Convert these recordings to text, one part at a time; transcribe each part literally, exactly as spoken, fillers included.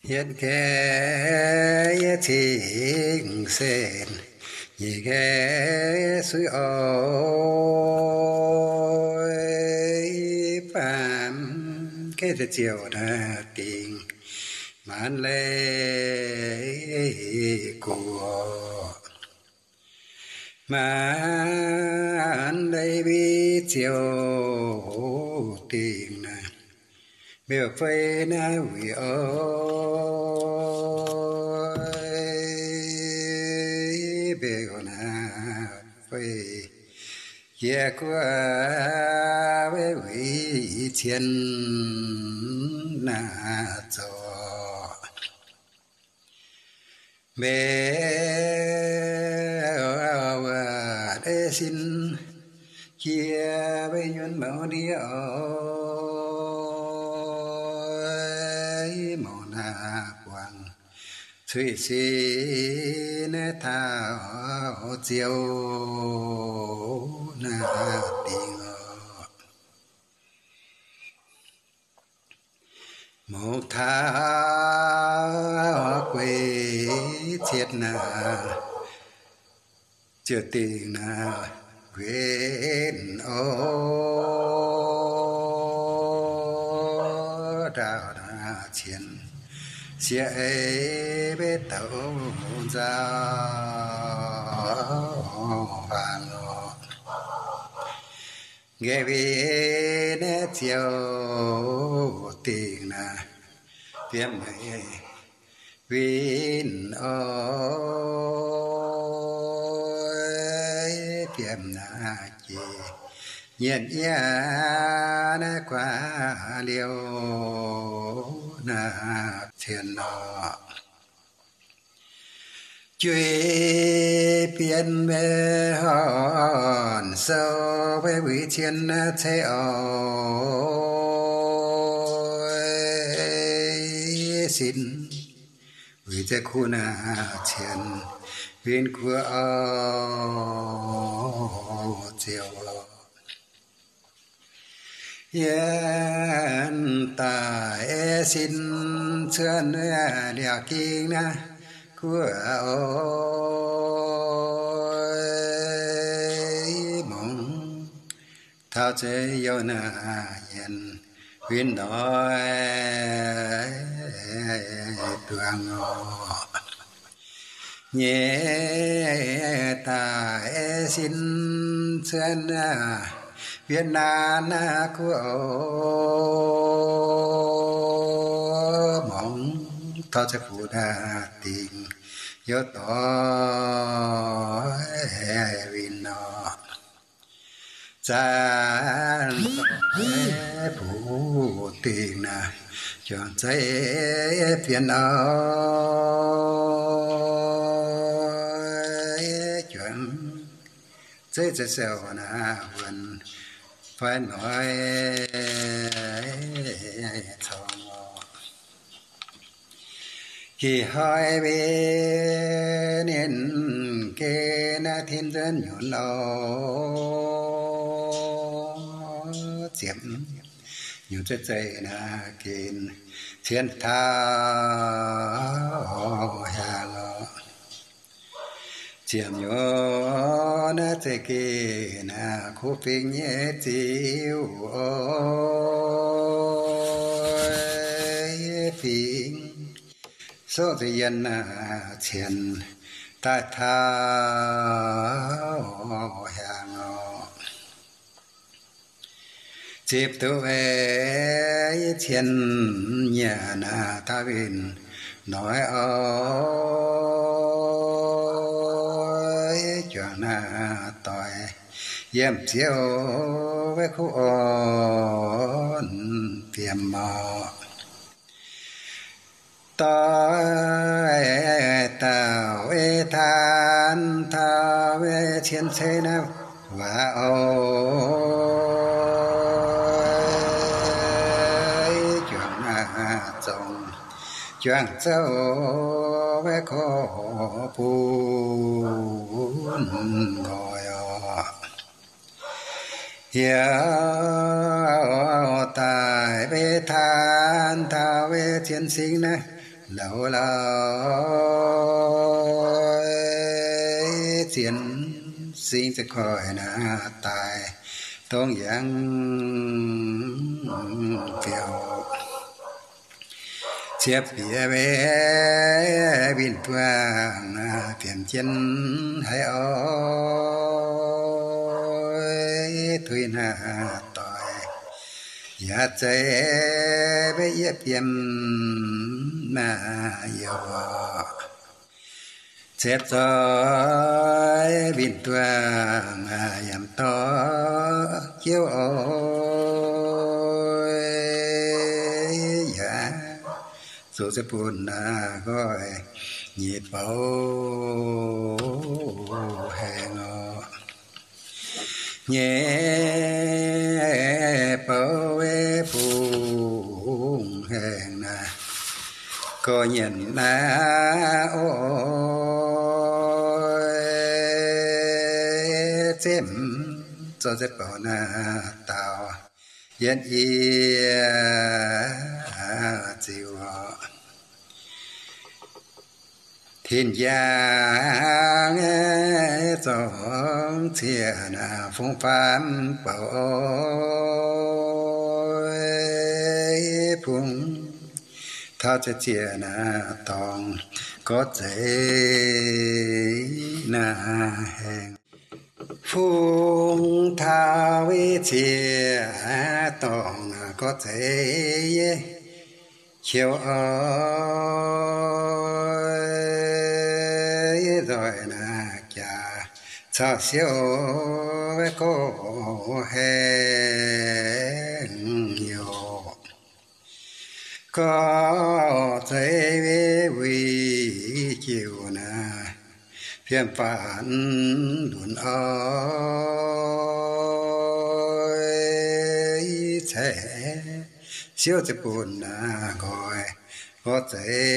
hiện kẻ chính sen nhị kẻ suy ôi phàm cái thật chiều đã tình mãn lệ của mãn đây biết chiều tình biểu phơi na vì ơi biểu na phơi kia qua với vị thiên na cho mẹ để xin kia với nhuận bảo đi ơi màu na quang thủy xin thảo chiều na tình một thảo quê chết na chưa tình na quên ô đào đà chiến sẽ biết tàu ra và lo nghe về nét chiều tình na tiêm này vin ôi tiêm na chi nhiên ya na qua liêu na thiên nọ truy biên mê hòn sâu với vị thiên thế ôi xin vì thế khu na thiên viên của chiều yên tại xin chân địa kinh na của ôi mong thao chế yêu na yên viên nói tương nhẹ tại xin chân Việt Nam của mong thao cho phụ đa tình yêu tỏ vì nó chan phụ tình na chọn trái phiền ơi chuyện trái trái sầu na vườn phải nói thầm khi hỏi bên nên kê na thiên dân nhổn lo chiếm nhiều chất dây na kín thiên thao hà lo chiếm nhớ na thế kê na khu phình nhé chiếu ôi phình số thì dân thiền ta thao hàng chịp tu về thiền nhà na ta bên nói ôi chuyện na tội yếm chiếu với khu ôn tiềm mò tôi tao ê than thao ê thiên thế nào và ôi chuyện na chồng chuyện châu với khổ buồn gọi hiểu tại bê than thao bê thiên sinh na lão la chiến sinhจะคอยนาตายต้องยังเกี่ยวเชียบเปียเวบินตัวเปลี่ยนเช่นให้อ้อยถุยหน้าต่อยอย่าใจไปเย็บเยี่ยมหน้าเยาเจ็บจอยบินตัวยำต่อเกี่ยวอ้อยอย่าสู้จะปุ่นนาก้อยหยิบเป่าแหงอเย่เป่าเวปูแหงนาก็เย็นนาโอ้เจ็มจะจะเป่าหน้าตาเย็นเอียจิวทินยางจองเทียนาฟงฟันเป่าพุงถ้าจะเจียนาตองก็ใจนาแห่งฟุงทาวิเชียตองก็ใจเขียวอ้อยดอยนาจาชาเสียวก็แห้งโยก็ใจวิจิวนาเพียงฝันดุนอ้อยแช่เสียวจะปุ่นนาคอยก็ใจ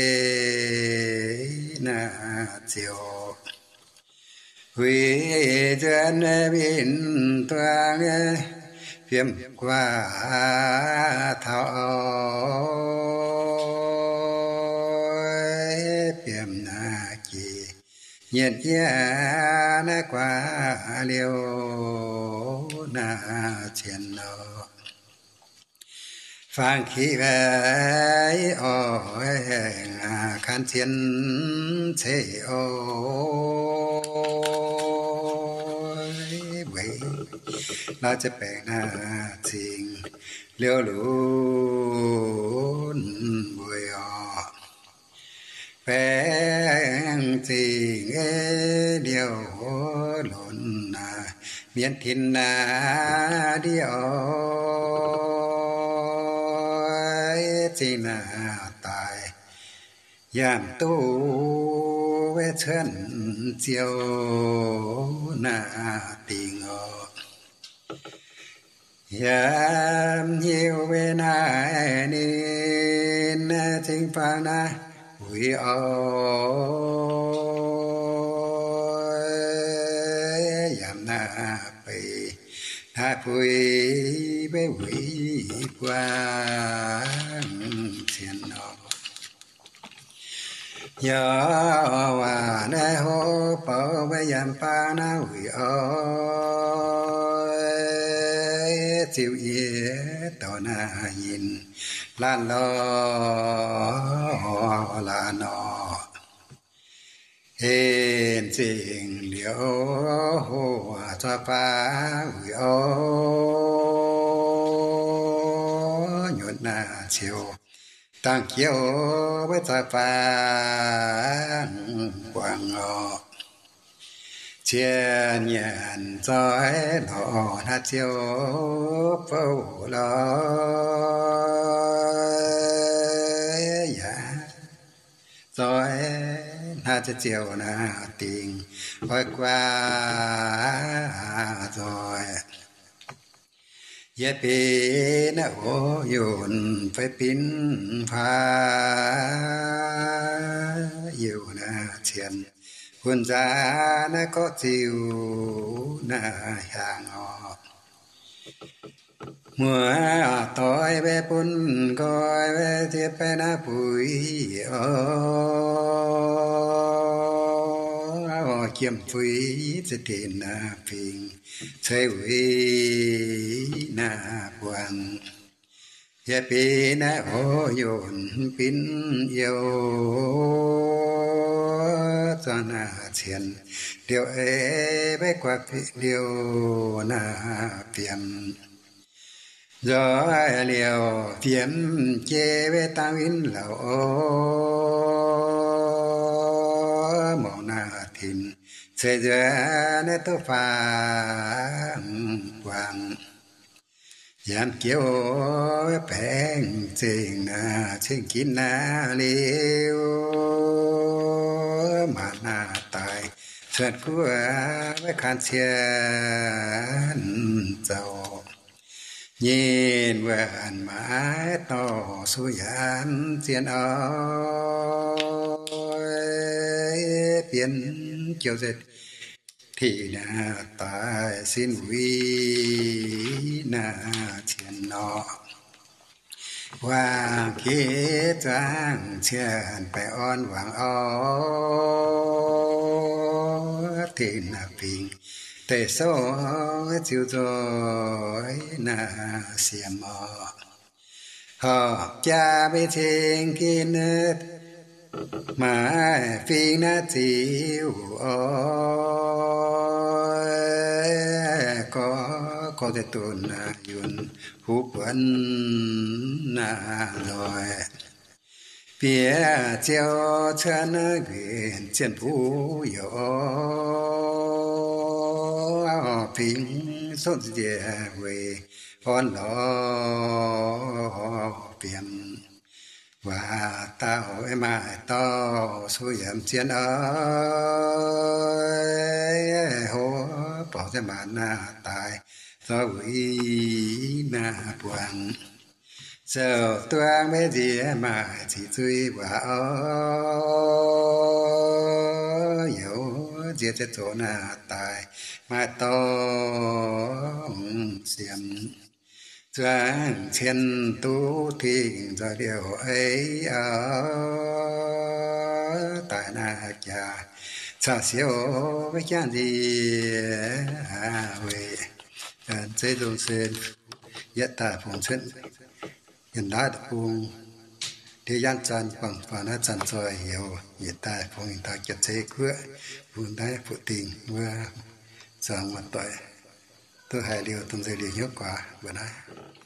นาเจียววิจารณ์บินตัวเพียงกว่าเท่าเพียงนาจีเย็นยานกว่าเลียวนาเชียนโนฟังขี้ใบอ้อยขันเทียนเชยโอ้เว้ยเราจะแปลงหน้าจริงเลี้ยวหลุนบุยอแปลงจริงเดียวหลุนนาเมียนทินนาเดียวจีน่าตายยามตู้เวเชิญเจียวหน้าติงอยามหิวเวนานินจิงฟังนะวิโอยามหน้าไปถ้าพุยไปวิกว่าเสียนนอยาว่านะโหเป่าไปยามปานาวิโอจิวเอียต่อหน้ายินลานลอลานอเห็นจริงเหลียวหัวจะฟ้าวิโอหยุดหน้าเชียวตั้งเขียวไว้จะฟ้ากวางอเชียนยันจอยหล่อท่าเชียวเฝ้าลอยจอยน่าจะเจียวนาติงคอยกว่าจอยเย็ดปีนะโอยุนไฟปิ้นพาอยู่นาเชียนคุณจานะก็จิวนาห่างออกมัวต่อยไปปุ่นก้อยไปเทียบไปนะปุ๋ยโอ้เกี่ยมปุ๋ยจะเดินนาพิงใช้วินาบวังอย่าปีนะโอโยนปินเยียวจานาเชียนเดียวเอไปกว่าเดียวนาเปียมgió liều phiếm chê về ta vinh lầu màu na thìn sẽ giờ nét tô phà quang giảm kiều bèn trình na trình kín na liều mà na tài chuyện của với khán chiến giàu nhìn vạn mãi to suy an chiến ơi biến chiều dệt thì na tài xin quý na chiến nọ hoàng kế trang chiến phải on hoàng ó thì na bình tề số chiều rồi na xiêm mò họ cha bê thiên kinh mà phi na chiều ơi có có thể tuần na yun hút vẫn na rồi phía chiều chân nguyện trên phú yếu phình sốt địa về on lo biển và tao em ai to suy em chiến ơi hố bỏ ra mà na tài do quý na buồn giờ tôi mấy gì mà chỉ chơi và hiểu chia cho chỗ na tài mà to xiêm choáng trên tu thiên do điều ấy ở tại na cha cha xíu với cha gì à về chế độ sen yết ta phong chân hiện đại phongที่ย่านจันปังปานาจันซอยเหี่ยวเหยียดใต้พงอินทาเกียรติเจ้เพื่อบุญได้ผู้ติงเมื่อสองวันต่อยตัวหายเดียวต้องใจเรียกเยอะกว่าบ่ได้